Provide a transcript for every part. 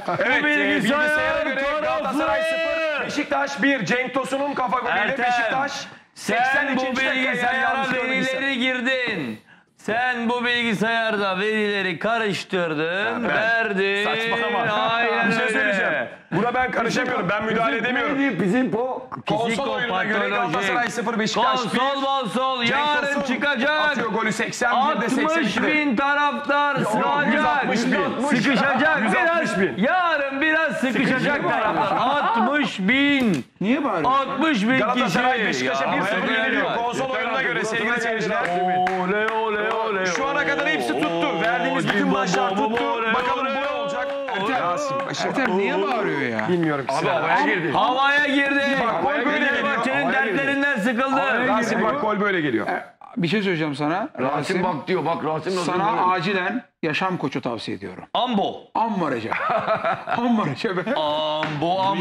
Evet, bilgisayara göre Galatasaray 0, Beşiktaş 1. Cenk Tosun'un kafa golüyle Beşiktaş. Sen bu bilgisayara verileri girdin. Sen bu bilgisayarda verileri karıştırdın, verdin. Saçmalama. Aynen Bir şey söyleyeceğim. Buna ben karışamıyorum. Ben müdahale edemiyorum. Konsol oyununa göre Galatasaray 0, Beşiktaş 1. Konsol yarın çıkacak. Atıyor golü 81'de 60 82'de. bin taraftar sığacak. 160 bin. Sıkışacak 160 biraz. bin. Yarın biraz sıkışacak taraftar. 60 bin. Niye bağırıyorsun? 60 bin kişi. Galatasaray Beşiktaş'a 1-0 yeniliyor. Konsol oyununa göre sevgili seyirciler. Oley oley oley. Şu ana kadar hepsi tuttu. Verdiğimiz bütün maçlar tuttu. Bakalım bu ne olacak? Ertem niye bağırıyor ya? Bilmiyorum. Abi Havaya girdi. Havaya girdi. Bak, gol böyle geliyor. Fenerbahçe'nin dertlerinden sıkıldı. Rasim bak gol böyle geliyor. Bir şey söyleyeceğim sana. Rasim bak diyor. Bak Rasim nasıl Sana acilen yaşam koçu tavsiye ediyorum. Ambo. Amma Recep. Amma Recep. Ambo.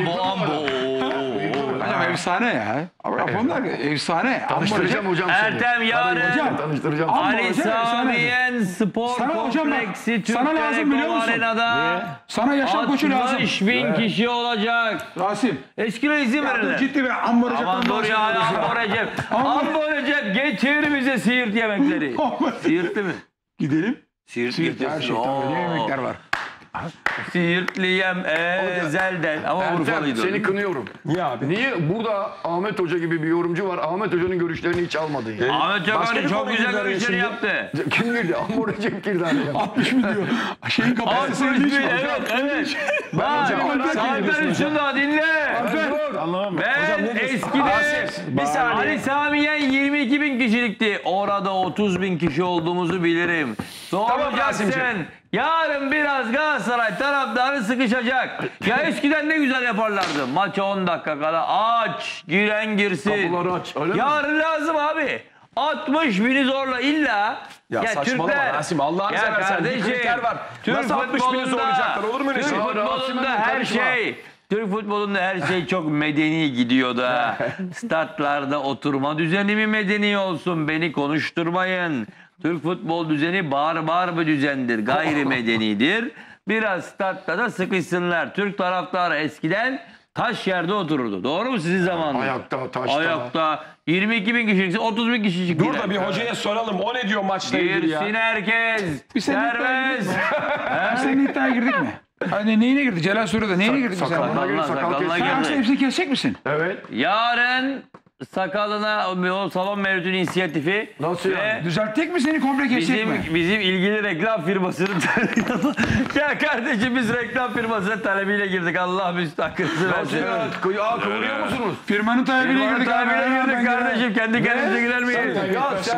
Hocam efsane ya. Japonlar efsane. Tanıştıracağım hocam seni. Ertem yarın Tanıştıracağım. Ali Samiyen Spor Sana hocam bak, Kompleksi Türk sana lazım biliyor Telekom musun? Arena'da Sana yaşam koçu lazım. 60 bin kişi olacak. Rasim. Eskile izin verin. Ciddi bir Amma Recep'ten Aman dur ya Ambo Recep. Ambo Recep getir bize Siirt yemekleri. Siirtli mi? Gidelim. Siirt Her getirsin. şey tabii ne yemekler var. Siirtliyem ezelden ama Ertem Urfalıydı. seni kınıyorum. Niye abi? Niye burada Ahmet Hoca gibi bir yorumcu var? Ahmet Hoca'nın görüşlerini hiç almadın ya. Ahmet Çakar'ın çok güzel görüşleri yaptı. Kim girdi? Amor Recep girdi araya. 60 bin diyor. Şeyin kapasitesi 60 bin için. evet. Bak Alper şunu dinle. Ben eskide Bir saniye. Ali Samiyen 22 bin kişilikti. Orada 30 bin kişi olduğumuzu bilirim. Soracaksın. Rasimciğim. Yarın biraz Galatasaray taraftarı sıkışacak. Ya eskiden ne güzel yaparlardı. Maça 10 dakika kala aç, giren girsin. Kapıları aç, öyle mi? Yarın lazım abi. 60 bini zorla illa. Ya saçmalama Türkler- Rasim, Allah'ını Ya seversen bir kardeşim, kriter var. Türk Nasıl 60 bini futbolunda- zorlayacaklar, olur mu öyle Türk şey? futbolunda her şey. Türk futbolunda her şey çok medeni gidiyor da. Statlarda oturma düzeni mi medeni olsun? Beni konuşturmayın. Türk futbol düzeni bağır bir düzendir. Gayri medenidir. Biraz statta da sıkışsınlar. Türk taraftarı eskiden taş yerde otururdu. Doğru mu sizin zamanınızda? Ayakta, taşta. Ayakta. 22 bin kişi, 30 bin kişi çıktı. Dur da bir hocaya soralım. O ne diyor maçla ilgili ya? Girsin herkes. Bir sene Serbest. Biz senin iddiaya girdik mi? Hani neyine girdi? Celal Soru'da neyine girdik biz? Sakalına Sen girdi. akşam hepsini kesecek misin? Evet. Yarın sakalına o salon mevcut inisiyatifi Nasıl ve yani? Düzeltecek mi seni komple kesecek mi? bizim ilgili reklam firmasının ya kardeşim biz reklam firmasının talebiyle girdik. Allah müstakırsı Nasıl versin. ya? Kıvırıyor musunuz? Firmanın talebine Firmanın girdik. talebiyle girdik kardeşim. Kendi kendimize girer miyiz? Ya sen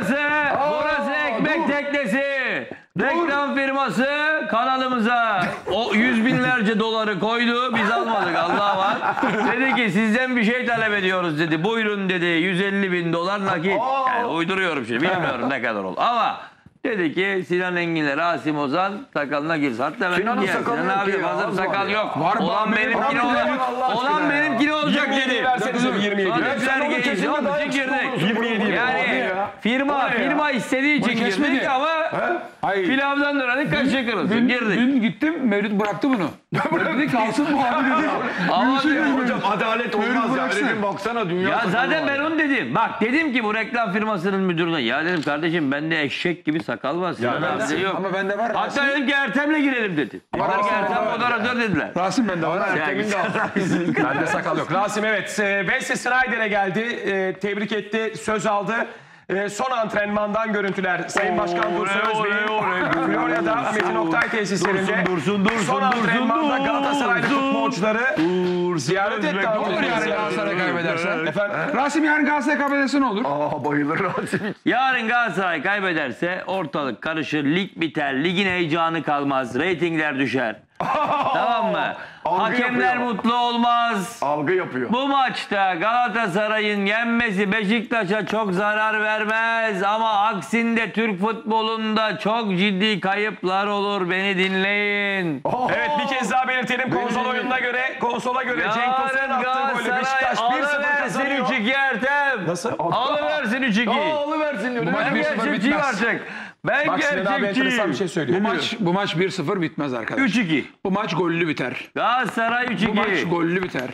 Burası ekmek teknesi. Reklam firması kanalımıza o yüz binlerce doları koydu. Biz almadık, Allah var. Dedi ki sizden bir şey talep ediyoruz dedi. Buyurun dedi, 150 bin dolar nakit. Yani uyduruyorum şimdi, bilmiyorum ne kadar oldu. Ama dedi ki Sinan Engin'le Rasim Ozan sakalına girsin. Hatta ben Sinan'ın dedim ki sakalı Sinan yok abi ya, fazla az sakal var yok. Var, Olan var, benimkine var, olacak. Allah aşkına Olan ya. benimkine olacak 27'yi dedi. versenize, 27'yi. Sonra Sen onu dediler ki, kesin onun daha için girdik. yakışıklı 27'yi. Yani firma istediği için kesmedi. girdik ama Hayır. pilavdan dönenin kaşığı kırılsın. Girdik. Dün gittim, Mevlüt bıraktı bunu. Dedi kalsın bu abi dedi. Ama hocam adalet olmaz ya. bıraksın. Herifin baksana dünya ya sakalı zaten var. ben onu dedim. Bak dedim ki bu reklam firmasının müdürüne. Ya dedim kardeşim bende eşek gibi sakal var. Sinan abide yok. Ama bende var. Hatta dedim ki Ertem'le girelim dedi. Dediler ki Ertem moderatör dediler. Rasim bende var. Ertem'in de al. Bende sakal yok. Rasim evet. Wesley Sneijder'e geldi. Tebrik etti. Söz aldı. Son antrenmandan görüntüler. Sayın Başkan Dursun Özbey'in Florya'da Metin Oktay tesislerinde son antrenmanda Galatasaraylı futbolcuları ziyaret etti. Olur yani Galatasaray kaybederse. Efendim? Rasim yarın Galatasaray kaybederse ne olur? Aa bayılır Rasim. Yarın Galatasaray kaybederse ortalık karışır, lig biter, ligin heyecanı kalmaz, reytingler düşer. Tamam mı? Algı Hakemler yapıyor. mutlu olmaz. Algı yapıyor. Bu maçta Galatasaray'ın yenmesi Beşiktaş'a çok zarar vermez ama aksinde Türk futbolunda çok ciddi kayıplar olur. Beni dinleyin. Evet bir kez daha belirtelim. Konsola göre Cenk Tosun'un Yarın attığı golle Beşiktaş Galatasaray 1-0 alıversin kazanıyor. 3-2 Ertem. Nasıl? Alıversin 3-2. Alıversin diyor. maç Ben 1-0 gerçekçiyim bitmez. artık. Ben Bak Sinan abi enteresan bir şey gerçekçiyim. söylüyor. Bu maç 1-0 bitmez arkadaş. 3-2. Bu maç gollü biter. Galatasaray Bu maç 3-2. gollü biter.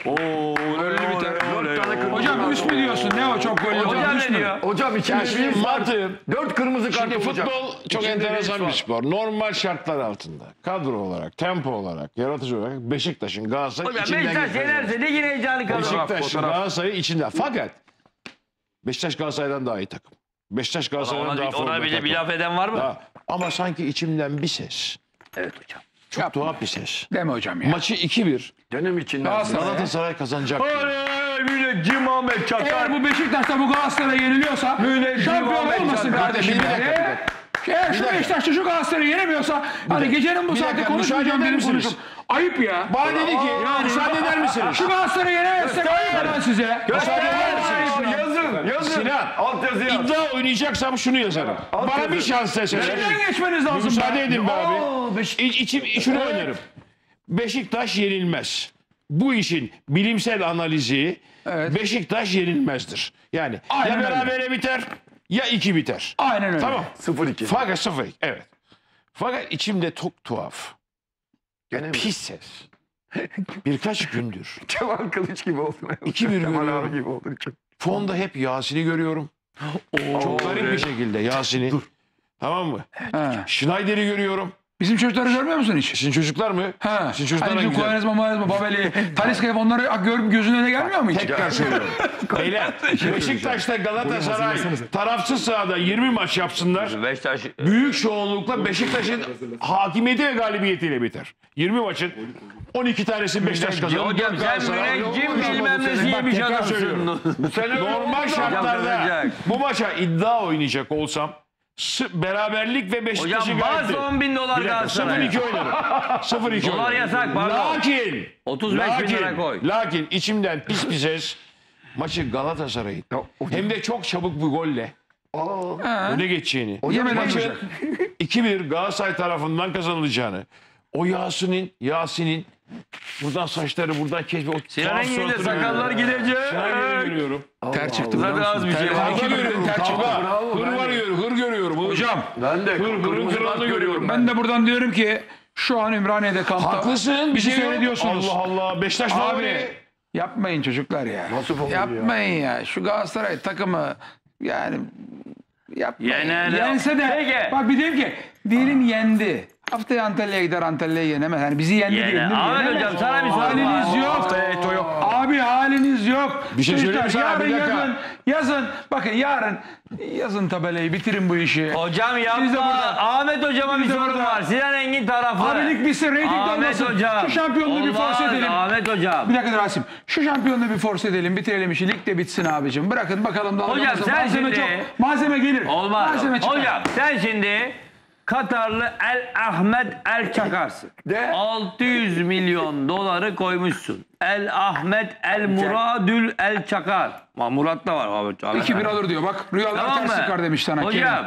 Gollü biter. Hocam Üst mü diyorsun? Ne o çok gollü? Hocam üst ne mü? diyor? Hocam içinde Şimdi bir var. mantığım. 4 kırmızı kart Şimdi olacak. futbol çok İçinde enteresan bir bir var. spor. Normal şartlar altında. Kadro olarak, tempo olarak, yaratıcı olarak Beşiktaş'ın Galatasaray Hocam içinden Beşiktaş geçmesi lazım. yenerse ligin heyecanı kalır. Beşiktaş Galatasaray içinde. Fakat Beşiktaş Galatasaray'dan daha iyi takım. Beşiktaş Galatasaray'dan daha Ona formda bir takım. laf eden var mı? Ha, ama sanki içimden bir ses. Evet hocam. Çok tuhaf bir ses. Deme hocam ya. Maçı 2-1 Canım içinde. Galatasaray. Galatasaray kazanacak. Müneccim Ahmet Çakar. Eğer bu Beşiktaş'ta bu Galatasaray yeniliyorsa şampiyon Ahmet olmasın Çakar. kardeşim. Bir dakika, yani. bir dakika. Eğer şu Beşiktaş'ta şu Galatasaray'ı yenemiyorsa hani gecenin bu Bir saatte dakika, konuşmayacağım müsaade dedim eder misiniz? konuşurum. Ayıp ya. Bana dedi ki müsaade eder misiniz? Şu Galatasaray'ı yenemezsek ayıp lan size. Müsaade eder misiniz? Yazın. Sinan, Alt yazı yaz. İddia oynayacaksam şunu yazarım. Bana bir şans deseler. İçinden geçmeniz lazım. Müsaade edin be abi. Şunu oynarım. Beşiktaş yenilmez. Bu işin bilimsel analizi Beşiktaş yenilmezdir. Yani Aynen ya öyle. berabere biter ya 2 biter. Aynen öyle. Tamam. 0-2. Fakat 0 evet. Fakat içimde çok tuhaf. Gene mi? Pis ses. Birkaç gündür. Kemal Kılıç gibi oldu. 2-1 Kemal abi görüyorum. gibi oldu. Fonda hep Yasin'i görüyorum. Çok garip bir şekilde Yasin'i. Tamam mı? Ha. Schneider'i görüyorum. Bizim çocukları görmüyor musun hiç? Sizin çocuklar mı? Ha. Sizin çocuklar Hani güzel. Kuvarizma, Babeli, Talisca onları görüp gözünün önüne gelmiyor mu hiç? Tekrar söylüyorum. Beyler Beşiktaş'ta Galatasaray tarafsız sahada 20 maç yapsınlar. Beşiktaş Büyük çoğunlukla Beşiktaş'ın hakimiyeti ve galibiyetiyle biter. 20 maçın 12 tanesi Beşiktaş kazanır. hocam sen Galatasaray- müneccim Bak, bilmem ne diye bir tekrar adamsın. söylüyorum. Normal şartlarda kazanacak. bu maça iddia oynayacak olsam beraberlik ve Beşiktaş'ı Hocam bas galip. 10 bin dolar Bir dakika, Galatasaray'a. 0-2 oynarım. 0-2 Dolar oynarım. yasak pardon. Lakin 35 bin lira koy. Lakin içimden pis bir ses maçı Galatasaray'ın hem de çok çabuk bir golle öne geçeceğini. Yemeden Maçı olacak. 2-1 Galatasaray tarafından kazanılacağını. O Yasin'in buradan saçları buradan kesme. Sinan Engin'in de sakallar gidecek. Sinan'ı görüyorum. Ter çıktı. Zaten az bir şey var. Kavga görüyorum. Kavga. Hır görüyorum. Hocam Ben de Hırın kırmızı kralını kart görüyorum. ben de buradan diyorum ki şu an Ümraniye'de kampta. Haklısın. Bizi Bir şey yok. seyrediyorsunuz. Allah Allah. Beşiktaş Abi favori. yapmayın çocuklar ya. Nasıl favori Yapmayın ya. Şu Galatasaray takımı yani yapmayın. Yener. Yense de Peki. bak bir diyeyim ki diyelim yendi. Haftaya Antalya'ya gider Antalya'yı yenemez. Yani bizi yendi Yener. diyelim. Ahmet yenemez. hocam sana bir sorum Haliniz var. yok. Haftaya Eto yok. Abi haliniz yok. Bir şey söyleyeyim mi sana? Yarın Bir dakika. yazın. Bakın yarın yazın tabelayı bitirin bu işi. Hocam Biz de yapma. burada- Ahmet hocama bir Biz de sorum burada- var. Sinan Engin tarafı. Abilik bitsin, reyting Ahmet olmasın. hocam. Şu şampiyonluğu bir force Olmaz, edelim. Ahmet hocam. Bir dakika Rasim. Şu şampiyonluğu bir force edelim, bitirelim işi. Lig de bitsin abicim. Bırakın bakalım da Hocam sen malzeme şimdi- çok. Malzeme gelir. Olmaz. Malzeme çıkar. Hocam sen şimdi Katarlı El Ahmet El Çakarsın. De. 600 milyon doları koymuşsun. El Ahmet El Muradül El Çakar. Murat da var. Ahmet. 2-1 alır diyor. Bak rüyalar Tamam ters mı? çıkar demiş sana. Hocam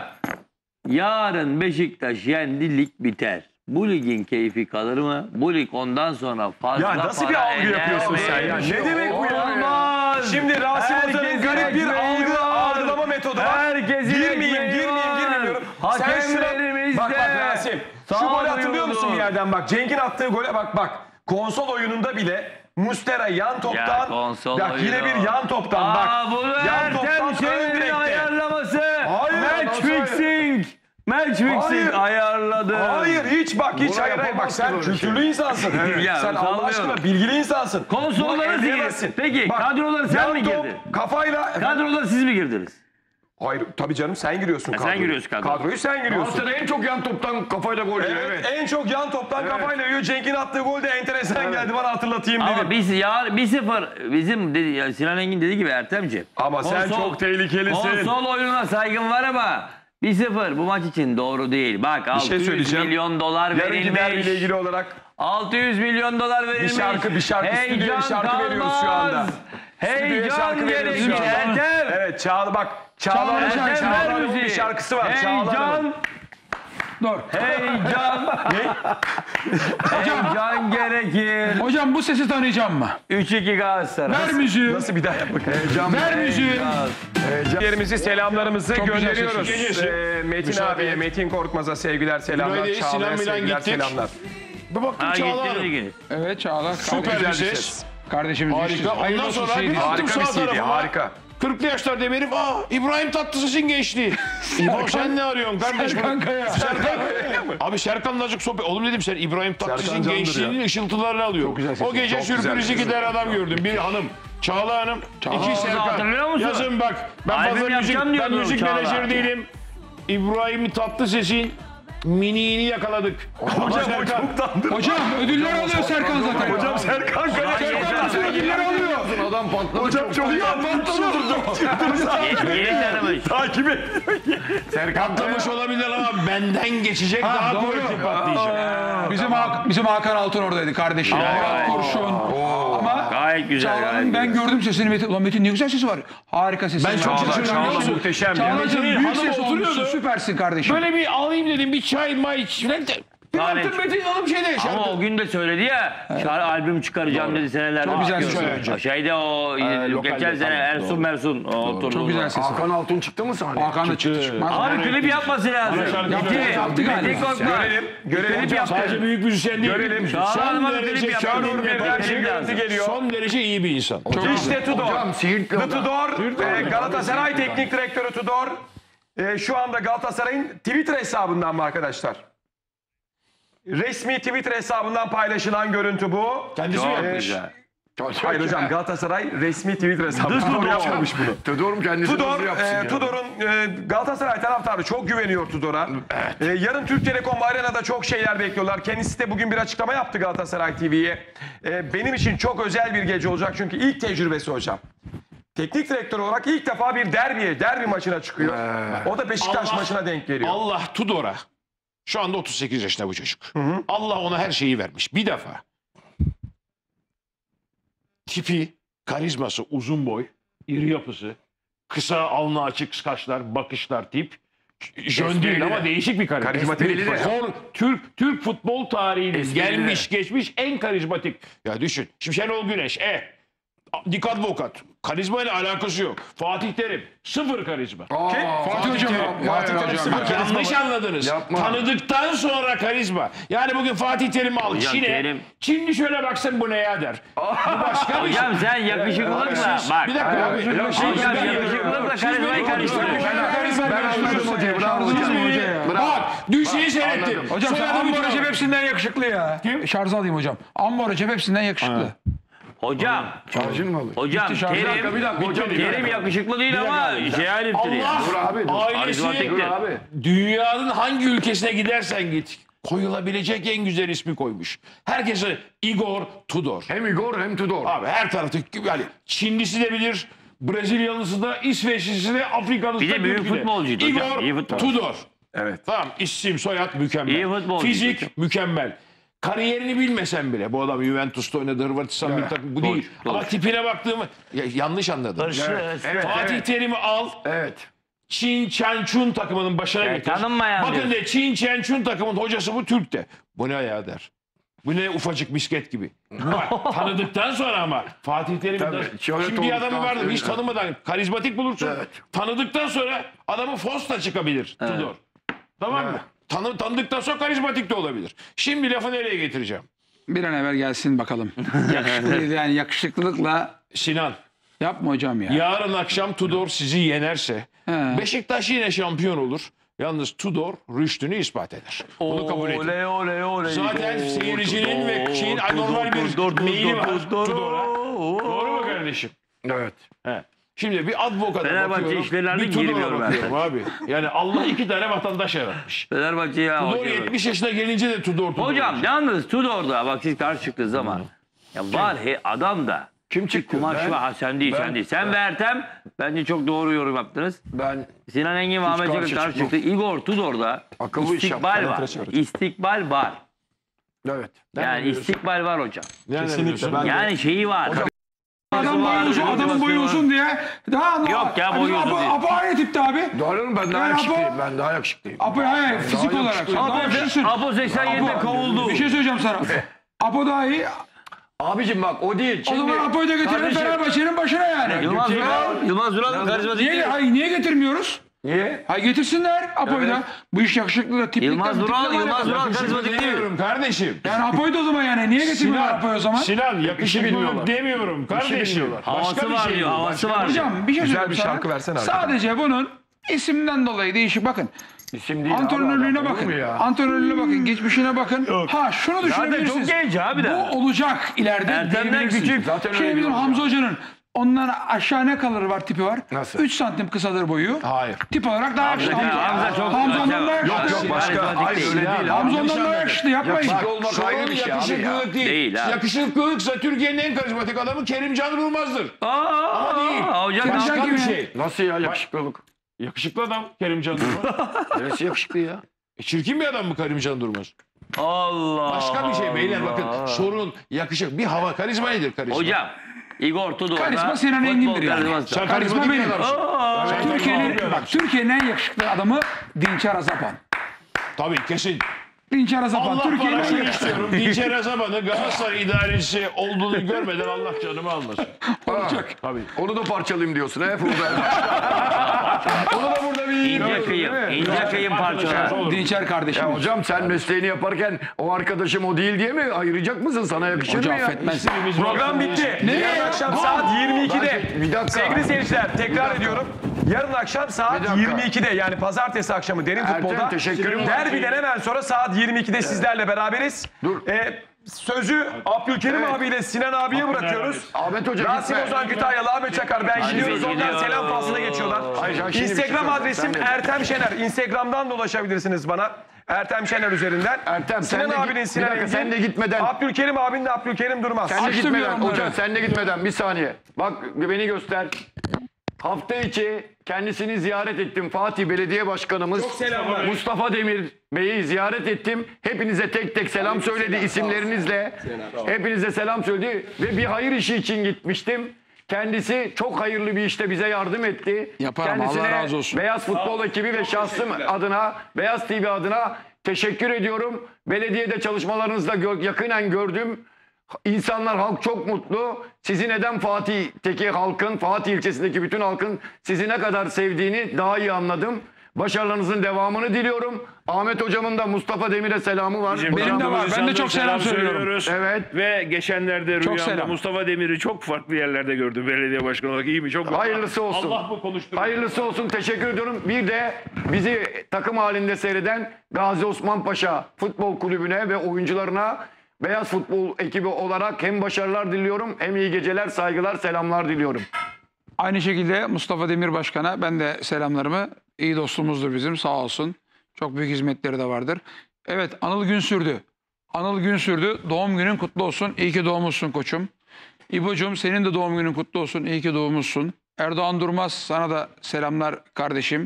yarın Beşiktaş yendi lig biter. Bu ligin keyfi kalır mı? Bu lig ondan sonra fazla Ya nasıl bir para algı eder yapıyorsun mi? sen ya? Ne demek bu ya? Olmaz. Şimdi Rasim Ozan'ın Herkesin garip bir ekmeği var. algılama metodu var. Herkesin Girmeyeyim ekmeği var. diyorum. Hakemlerimiz Bak de Rasim. Şu golü hatırlıyor musun bir yerden bak. Cenk'in attığı gole bak. Konsol oyununda bile Mustera yan toptan. konsol Bak yine oyunu. bir yan toptan bak. Bunu Yan Ertem toptan ön Şener'in direkte. ayarlaması. Hayır, Match nasıl öyle? fixing. Match fixing Hayır. ayarladı. Hayır hiç bak hiç Buna hayır bak yapamazsın sen öyle şey. kültürlü insansın. Ya, Sen Allah sallıyorum. aşkına bilgili insansın. Konsolları Bunu nasıl edemezsin. girdin? Peki, Bak, kadroları sen yan mi top, girdin? Kafayla. Kadroları siz mi girdiniz? Hayır tabii canım sen giriyorsun sen kadroyu. giriyorsun kadroya. Kadroyu sen giriyorsun. Galatasaray en çok yan toptan kafayla gol yiyor. Evet, en çok yan toptan kafayla yiyor. Cenk'in attığı gol de enteresan geldi bana hatırlatayım dedim. Ama biz ya 1-0 bizim dedi, ya Sinan Engin dediği gibi Ertemciğim. Ama sen çok tehlikelisin. Konsol oyununa saygın var ama 1-0 bu maç için doğru değil. Bak Bir 600 söyleyeceğim. milyon dolar Yarınki derbiyle verilmiş. ilgili olarak 600 milyon dolar verilmiş. bir şarkı stüdyoya bir şarkı veriyoruz şu anda. Stüdyoya Heyecan şarkı veriyoruz şu gerekir. anda. Evet. Evet Çağla bak. Çağlar'ın Çağlar'ın şarkısı. Ertem ver bir müziği. şarkısı var. Çağlar'ın. Heyecan. Dur. Heyecan gerekir. Hocam bu sesi tanıyacağım mı? 3-2 Galatasaray. Ver müziği. Nasıl bir daha yap bakalım. Ver müziği. Yerimizi, selamlarımızı Çok güzel gönderiyoruz. ses. Metin Müsaade abiye, et. Metin Korkmaz'a sevgiler, selamlar. Günaydın, Sinan Çağla'ya Milan sevgiler, gittik. selamlar. Bir baktım Ha Çağla gitti Hanım. mi? Evet Çağla. Süper bir Güzel bir ses. Kardeşimiz Harika. düştü. Hayırlı Ondan olsun sonra bir Seydi. baktım Harika bir sağ CD, tarafıma. harika. 40'lı yaşlarda demir. İbrahim Tatlıses'in gençliği. İbo sen ne arıyorsun kardeş? Serkan Kaya. Abi Serkan'la azıcık sohbet. Oğlum dedim sen İbrahim Tatlıses'in Serkan candır gençliğinin ışıltılarını alıyor. O gece Çok güzel sürpriz sesi. iki tane adam gördüm. Bir hanım. Çağla Hanım. İki Serkan. hatırlıyor musun? Yazın bak. Ben Albüm fazla müzik, yapacağım ben diyordu müzik Çağla. menajeri değilim. İbrahim Tatlıses'in miniğini yakaladık. Hocam ödüller alıyor Serkan zaten. Hocam Serkan Kaya. Serkan ödüller alıyor. Adam patladı. Hocam çok iyi Yeni tanımış. Takip et. Patlamış olabilir ama benden geçecek daha doğru. kuvvetli patlayacak. Bizim Hakan Altun oradaydı kardeşim. Murat Kurşun. Ama Gayet güzel. Çağla'nın ben gördüm sesini Metin. Ulan Metin ne güzel sesi var. Harika sesi. Ben çok Çağla, şaşırdım. Çağla muhteşem. Çağla'cığım Metin'in büyük hanım ses olmuşsun. oturuyordu. Süpersin kardeşim. Böyle bir alayım dedim bir çay may iç. Bir Yani- baktım Metin Hanım şeyde. Ama o gün de söyledi ya, albüm çıkaracağım dedi senelerdir. Çok güzel bakıyorum. söylüyor. Şeyde o geçen sene Ersun Mersun oturdu. Çok güzel ses var. Hakan Altun çıktı mı sahneye? Hakan da çıktı çıkmaz. Abi klip yapması lazım. Yaptı galiba. Metin Korkmaz. Görelim. Klip yaptı. Sadece büyük müzisyen değil. Görelim. Çağla Hanım'a da klip yaptı. Şanur Bey'den bir görüntü geliyor. Son derece iyi bir insan. İşte Tudor. Hocam Siirtli The adam. Tudor, Galatasaray Teknik Direktörü Tudor. Şu anda Galatasaray'ın Twitter hesabından mı arkadaşlar? Resmi Twitter hesabından paylaşılan görüntü bu. Kendisi mi Çok yapmış? güzel. Hayır hocam, Galatasaray resmi Twitter hesabı. Tudor yapmamış bunu. Tudor'um kendisi Tudor, nasıl yapsın ya? Tudor'un Galatasaray taraftarı çok güveniyor Tudor'a. Yarın Türk Telekom Arena'da çok şeyler bekliyorlar. Kendisi de bugün bir açıklama yaptı Galatasaray TV'ye. Benim için çok özel bir gece olacak çünkü ilk tecrübesi hocam. Teknik direktör olarak ilk defa bir derbi maçına çıkıyor. O da Beşiktaş Allah- maçına denk geliyor. Allah Tudor'a. Şu anda 38 yaşında bu çocuk. Allah ona her şeyi vermiş. Bir defa. Tipi, karizması, uzun boy, iri yapısı, kısa alnı açık kaşlar, bakışlar tip. Jön değil ama değişik bir karizma. Karizmatik. Türk futbol tarihinin gelmiş geçmiş en karizmatik. Ya düşün. Şimdi Şenol Güneş. Dik Advokat. Karizma ile alakası yok. Fatih Terim. Sıfır karizma. Fatih Hocam. Fatih Terim sıfır karizma Yanlış anladınız. Yapma. Tanıdıktan sonra karizma. Yani bugün Fatih Terim'i al. Hocam Çin'e. Terim- Çinli şöyle baksın bu ne ya der. Bu başka bir şey. Hocam sen yakışıklılıkla bak. Bir dakika abi. Hocam yakışıklılıkla karizmayı karıştırıyorsun. Bak düşeyi seyrettim. Hocam sen Soyadı Ambar bütün- Recep hepsinden yakışıklı ya. Kim? Şarjı alayım hocam. Ambar Recep hepsinden yakışıklı. Hocam, Şarjın mı alıyor? hocam Bitti şarj. Terim, Bir dakika hocam. Terim yakışıklı değil ama şey heriftir ya. Allah Dur abi, dur. ailesi Karizmatiktir. Abi. dünyanın hangi ülkesine gidersen git koyulabilecek en güzel ismi koymuş. Herkese Igor Tudor. Hem Igor hem Tudor. Abi her tarafta yani Çinlisi de bilir, Brezilyalısı da, İsveçlisi de, Afrikalısı Bir da. de büyük Türk'ü de. futbolcuydu hocam, Igor iyi futbol. Tudor. Evet. Tamam, isim, soyad mükemmel. İyi futbolcuydu Fizik hocam. mükemmel. Kariyerini bilmesen bile bu adam Juventus'ta oynadı, Hırvatistan bir takım bu değil. doğru. Ama tipine baktığımı yanlış anladım. Evet, Fatih evet. Terim'i al. Evet. Çin Çençun takımının başına getir. tanınmayan Bakın diyorsun. de Çin Çençun takımın hocası bu Türk de. Bu ne ya der. Bu ne ufacık misket gibi. Bak, tanıdıktan sonra ama Fatih Terim'in Tabii, de... şöhret Şimdi bir adamı olduktan vardır hiç sonra. tanımadan karizmatik bulursun. Evet. Tanıdıktan sonra adamı Fos'ta çıkabilir. Tudor. Tamam mı? Tanıdıktan sonra karizmatik de olabilir. Şimdi lafı nereye getireceğim? Bir an evvel gelsin bakalım. Yakışıklı değil yani yakışıklılıkla Sinan. yapma hocam ya. Yarın akşam Tudor sizi yenerse He. Beşiktaş yine şampiyon olur. Yalnız Tudor rüştünü ispat eder. Bunu kabul edin. Oley oley oley. Zaten seyircinin ve şeyin normal bir meyili var Tudor'a. Doğru mu kardeşim? Evet. He. Şimdi bir advokata Fenerbahçe bakıyorum. işlerine Bir Tudor'a girmiyorum ben. bakıyorum abi. Yani Allah iki tane vatandaş yaratmış. Fenerbahçe ya. Tudor hocam. 70 yaşına gelince de Tudor. Hocam yalnız Tudor'da bak siz karşı çıktığınız zaman. Ya var adam da. Kim çıktı? Kumaş var. Sen değil sen değil. Sen ve Ertem bence çok doğru yorum yaptınız. Ben Sinan Engin ve Ahmet karşı Çakır karşı çıkmam. çıktı. Igor Tudor'da Akıllı iş istikbal yaptı. var. İstikbal var. evet. Yani istikbal var hocam. Kesinlikle. Yani şeyi var. adam boyu uzun, adamın boyu uzun diye. Daha Yok ya, boyu uzun değil. Apo aynı tipte abi. Doğru, ben daha Yani yakışıklıyım. Apo- Ben daha yakışıklıyım. Apo hayır fizik olarak. Sen daha yakışıksın. Apo 87'de kovuldu. Bir şey söyleyeceğim sana. Apo daha iyi. Abicim bak o değil. O zaman Apo'yu da getirelim Kardeşim- Fenerbahçe'nin başına yani. Yılmaz Vural karizmatik Niye, değil. hayır, niye getirmiyoruz? Niye? Hayır getirsinler Apo'yu da. Bu iş yakışıklı da tiplikten. Yılmaz Vural tipten karizmatik değil mi? Demiyorum kardeşim. Yani Apo'yu da o zaman yani. Niye getirmiyorlar Apo'yu o zaman? Sinan yakışıklılık bilmiyorlar. demiyorum kardeşim. bilmiyorlar. Havası var diyor, bu, havası var. Hocam bir şey Güzel söyleyeyim bir sana. şarkı versene arkadan. Sadece bunun isimden dolayı değişik. Bakın. İsim değil Antrenörlüğüne abi, bakın. olur mu ya? Antrenörlüğüne bakın. Geçmişine bakın. Ha şunu Zaten düşünebilirsiniz. çok genç abi de. Bu olacak ileride. Ertem'den diyebilirsiniz. küçük. Zaten öyle Şimdi bizim diyoruz Hamza ya. Hoca'nın ondan aşağı ne kalır var tipi var. Nasıl? 3 santim kısadır boyu. Hayır. Tip olarak daha yakışıklı. Hamza çok- Hamza ondan daha Yok, yakışıklı. yok, başka. Karizmatik Hayır, değil. öyle değil. Hamza Yanlış ondan daha anladın. yakışıklı yapmayın. Yakışıklı olmak ayrı bir şey abi ya. Yakışıklılık değil. Değil abi. Yakışıklılıksa Türkiye'nin en karizmatik adamı Kerimcan Durmaz'dır. Ama değil. Hocam Kerimcan Başka kim bir ya? şey. Nasıl ya yakışıklılık? Yakışıklı adam Kerimcan Durmaz. Neresi yakışıklı ya? Çirkin bir adam mı Kerimcan Durmaz? Allah. Başka bir şey beyler bakın. Sorun yakışık. Bir hava karizma nedir karizma? Hocam Igor Tudor'da Karizma Sinan futbol Engin'dir yani. karizması. Sen Karizma karizmatik bir benim. adamsın. Sen Türkiye'nin karizmatik bir adamsın. Türkiye'nin en yakışıklı adamı Dinçer Azapan. Tabii kesin. Dinçer Azapan Allah Türkiye'nin bana en şunu yakışıklı. istiyorum. Dinçer Azaban'ı Galatasaray idarecisi olduğunu görmeden Allah canımı almasın. Olacak. Tabii. Onu da parçalayayım diyorsun he Furkan. Onu da burada bir İnce kıyım. İnce kıyım parçalar. Dinçer kardeşim. Ya hocam sen mesleğini yaparken o arkadaşım o değil diye mi ayıracak mısın? Sana yakışır Hoca mı ya? affetmez. Program bitti. Yarın akşam saat 22'de. Bir dakika. Sevgili seyirciler tekrar ediyorum. Yarın akşam saat Bir dakika. 22'de yani pazartesi akşamı Derin Ertem, Futbol'da teşekkürüm var. derbiden hemen sonra saat 22'de sizlerle beraberiz. Dur. Sözü Abdülkerim Evet. abiyle Sinan abiye bırakıyoruz. Ahmet Hoca Rasim gitme. Ozan Kütahyalı, Ahmet Çakar ben gidiyoruz. biz Ondan gidiyoruz. selam faslına geçiyorlar. Hayır, şimdi bir şey Instagram söyleyeceğim. adresim Sen de- Ertem Şener. Instagram'dan da ulaşabilirsiniz bana. Ertem Şener üzerinden. Ertem, sen Sinan de abinin git- Sinan bir dakika, Engin. sen de gitmeden- Abdülkerim abinin de Abdülkerim Durmaz. Sen de Açtım gitmeden yorumları. hocam sen de gitmeden bir saniye. Bak beni göster. Hafta içi kendisini ziyaret ettim. Fatih Belediye Başkanımız Çok selamlar. Mustafa Demir Bey'i ziyaret ettim. Hepinize tek tek selam söyledi isimlerinizle. Hepinize selam söyledi ve bir hayır işi için gitmiştim. Kendisi çok hayırlı bir işte bize yardım etti. Yaparım, Allah razı olsun. Beyaz Futbol ekibi ve şahsım adına, Beyaz TV adına teşekkür ediyorum. Belediyede çalışmalarınızda yakinen gördüm. İnsanlar, halk çok mutlu. Sizi neden Fatih'teki halkın, Fatih ilçesindeki bütün halkın sizi ne kadar sevdiğini daha iyi anladım. Başarılarınızın devamını diliyorum. Ahmet hocamın da Mustafa Demir'e selamı var. Benim de var. Ben de çok selam söylüyorum. Evet. Ve geçenlerde Çok rüyamda selam. Mustafa Demir'i çok farklı yerlerde gördüm belediye başkanı olarak. İyi mi? Çok Hayırlısı olsun. Allah bu konuşturur. Hayırlısı olsun. Teşekkür ediyorum. Bir de bizi takım halinde seyreden Gazi Osman Paşa Futbol Kulübü'ne ve oyuncularına Beyaz Futbol ekibi olarak hem başarılar diliyorum hem iyi geceler, saygılar, selamlar diliyorum. Aynı şekilde Mustafa Demir Başkan'a ben de selamlarımı, iyi dostumuzdur bizim, sağ olsun. Çok büyük hizmetleri de vardır. Evet, Anıl Günsürdü. Anıl Günsürdü, doğum günün kutlu olsun. İyi ki doğmuşsun koçum. İbo'cum senin de doğum günün kutlu olsun. İyi ki doğmuşsun. Erdoğan Durmaz, sana da selamlar kardeşim.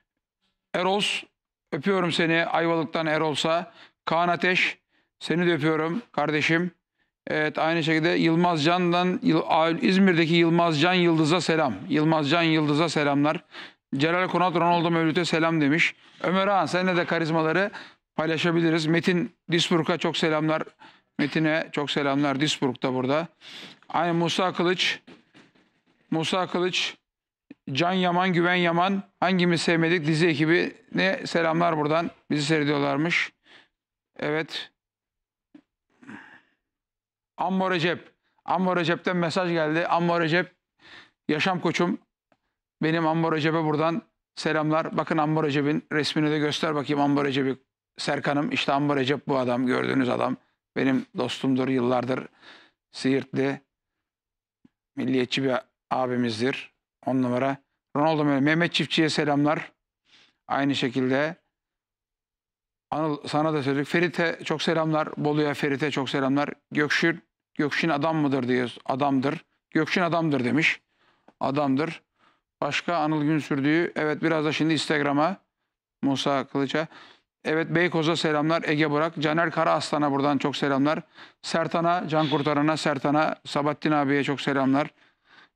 Erols, öpüyorum seni Ayvalık'tan Erols'a. Kaan Ateş, seni de öpüyorum kardeşim. Evet, aynı şekilde Yılmaz Can'dan İzmir'deki Yılmaz Can Yıldız'a selam. Yılmaz Can Yıldız'a selamlar. Celal Konat Ronaldo Mevlüt'e selam demiş. Ömer Ağan seninle de karizmaları paylaşabiliriz. Metin Disburg'a çok selamlar. Metin'e çok selamlar. Disburg da burada. Aynı Musa Kılıç, Can Yaman, Güven Yaman, hangimiz sevmedik dizi ekibine selamlar buradan. Bizi seyrediyorlarmış. Evet. Ammo Recep'ten mesaj geldi. Ammo Recep, yaşam koçum. Benim Ammo Recep'e buradan selamlar. Bakın Ammo Recep'in resmini de göster bakayım Ammo Recep'i. Serkan'ım, işte Ammo Recep bu adam, gördüğünüz adam. Benim dostumdur, yıllardır Siirtli, milliyetçi bir abimizdir. 10 numara. Ronaldo Mehmet Çiftçi'ye selamlar. Aynı şekilde Anıl sana da söyledik. Ferit'e çok selamlar. Bolu'ya Ferit'e çok selamlar. Gökşin adam mıdır diyor. Adamdır. Gökşin adamdır demiş. Adamdır. Başka Anıl Günsürdüğü. Evet, biraz da şimdi Instagram'a Musa Kılıç'a. Evet, Beykoz'a selamlar. Ege Burak. Caner Karaaslan'a buradan çok selamlar. Sertan'a, Can Kurtaran'a, Sertan'a, Sabahattin abiye çok selamlar.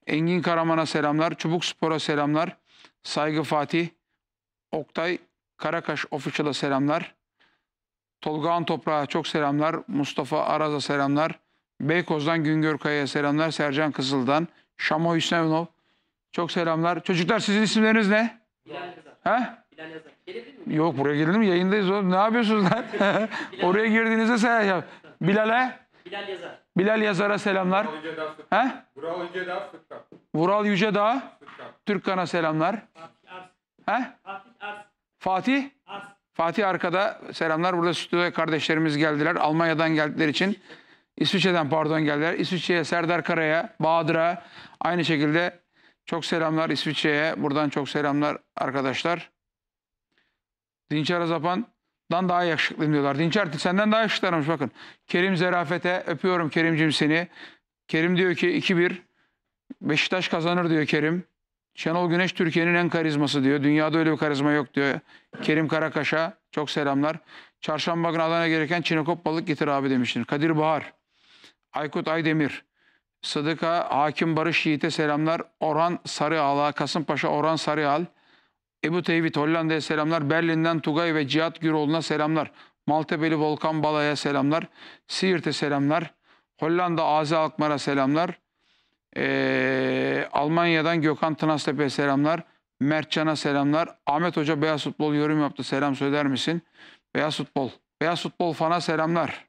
Engin Karaman'a selamlar. Çubuk Spor'a selamlar. Saygı Fatih. Oktay Karakaş Official'a selamlar. Tolga Antoprak'a çok selamlar. Mustafa Araz'a selamlar. Beykoz'dan Güngör Kaya'ya selamlar. Sercan Kızıl'dan. Şamo Hüsnevnov. Çok selamlar. Çocuklar sizin isimleriniz ne? Bilal Yazar. He? Bilal Yazar. Gelebilir miyim? Yok buraya girelim, yayındayız oğlum. Ne yapıyorsunuz lan? Oraya girdiğinizde selam yap. Bilal'e? Bilal Yazar. Bilal Yazar'a selamlar. He? Vural Yücedağ. Türkkan'a selamlar. He? Fatih? Fatih arkada selamlar. Burada stüdyoya kardeşlerimiz geldiler. Almanya'dan geldikleri için. İsviçre'den pardon geldiler. İsviçre'ye Serdar Kara'ya, Bahadır'a aynı şekilde çok selamlar İsviçre'ye. Buradan çok selamlar arkadaşlar. Dinçer Azapan'dan daha yakışıklıyım diyorlar. Dinçer senden daha yakışıklı bakın. Kerim Zerafet'e öpüyorum Kerim'cim seni. Kerim diyor ki 2-1 Beşiktaş kazanır diyor Kerim. Şenol Güneş Türkiye'nin en karizması diyor. Dünyada öyle bir karizma yok diyor. Kerim Karakaş'a çok selamlar. Çarşamba günü Adana'ya gereken Çinekop balık getir abi demiştir. Kadir Bahar, Aykut Aydemir, Sıdıka Hakim Barış Yiğit'e selamlar. Orhan Sarıal'a, Kasımpaşa Orhan Sarıal, Ebu Tevhid Hollanda'ya selamlar. Berlin'den Tugay ve Cihat Güroğlu'na selamlar. Maltebeli Volkan Bala'ya selamlar. Siirt'e selamlar. Hollanda Azi Alkmaar'a selamlar. Almanya'dan Gökhan Tınaztepe'ye selamlar. Mertcan'a selamlar. Ahmet Hoca Beyaz Futbol yorum yaptı. Selam söyler misin? Beyaz Futbol. Beyaz Futbol fana selamlar.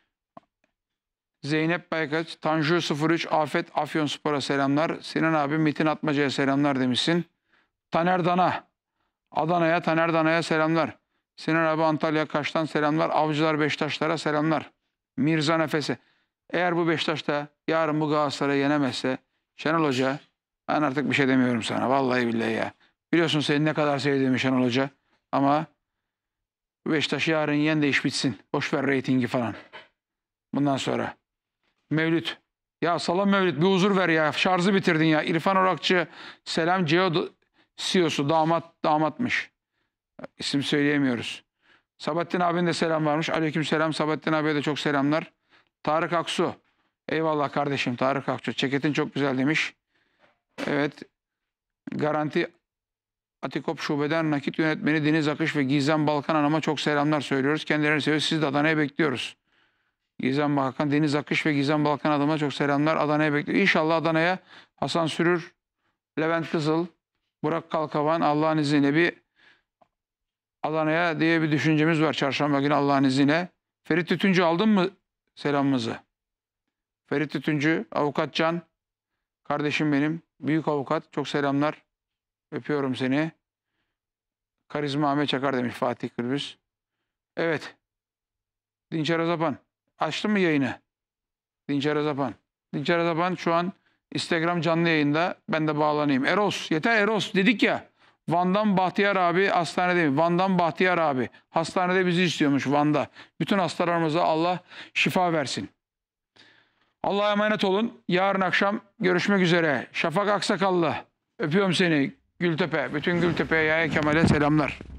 Zeynep Baykaç, Tanju 03, Afet Afyonspor'a selamlar. Sinan abi Metin Atmaca'ya selamlar demişsin. Taner Dana. Adana'ya Taner Dana'ya selamlar. Sinan abi Antalya Kaş'tan selamlar. Avcılar Beşiktaşlara selamlar. Mirza Nefes'e. Eğer bu Beşiktaş'ta yarın bu Galatasaray'ı yenemezse Şenol Hoca ben artık bir şey demiyorum sana. Vallahi billahi ya. Biliyorsun seni ne kadar sevdiğimi Şenol Hoca. Ama Beşiktaş yarın yen de iş bitsin. Boş ver reytingi falan. Bundan sonra. Mevlüt. Ya salam Mevlüt bir huzur ver ya. Şarjı bitirdin ya. İrfan Orakçı selam. CEO CEO'su damatmış. İsim söyleyemiyoruz. Sabahattin abinin de selam varmış. Aleyküm selam. Sabahattin abiye de çok selamlar. Tarık Aksu. Eyvallah kardeşim Tarık Aksu. Ceketin çok güzel demiş. Evet. Garanti Atikop Şube'den nakit yönetmeni Deniz Akış ve Gizem Balkan Hanım'a çok selamlar söylüyoruz. Kendilerini seviyoruz. Siz de Adana'ya bekliyoruz. Gizem Balkan, Deniz Akış ve Gizem Balkan adama çok selamlar. Adana'ya bekliyoruz. İnşallah Adana'ya Hasan Sürür, Levent Kızıl, Burak Kalkavan Allah'ın izniyle bir Adana'ya diye bir düşüncemiz var çarşamba günü Allah'ın izniyle. Ferit Tütüncü aldın mı selamımızı? Ferit Tütüncü, Avukat Can, kardeşim benim, büyük avukat. Çok selamlar. Öpüyorum seni. Karizma Ahmet Çakar demiş Fatih Gürbüz. Evet. Dinçer Azapan. Açtın mı yayını? Dinçer Azapan. Dinçer Azapan şu an Instagram canlı yayında. Ben de bağlanayım. Eros. Yeter Eros. Dedik ya. Van'dan Bahtiyar abi hastanede mi? Van'dan Bahtiyar abi. Hastanede bizi istiyormuş Van'da. Bütün hastalarımıza Allah şifa versin. Allah'a emanet olun. Yarın akşam görüşmek üzere. Şafak Aksakallı. Öpüyorum seni Gültepe. Bütün Gültepe'ye Yahya Kemal'e selamlar.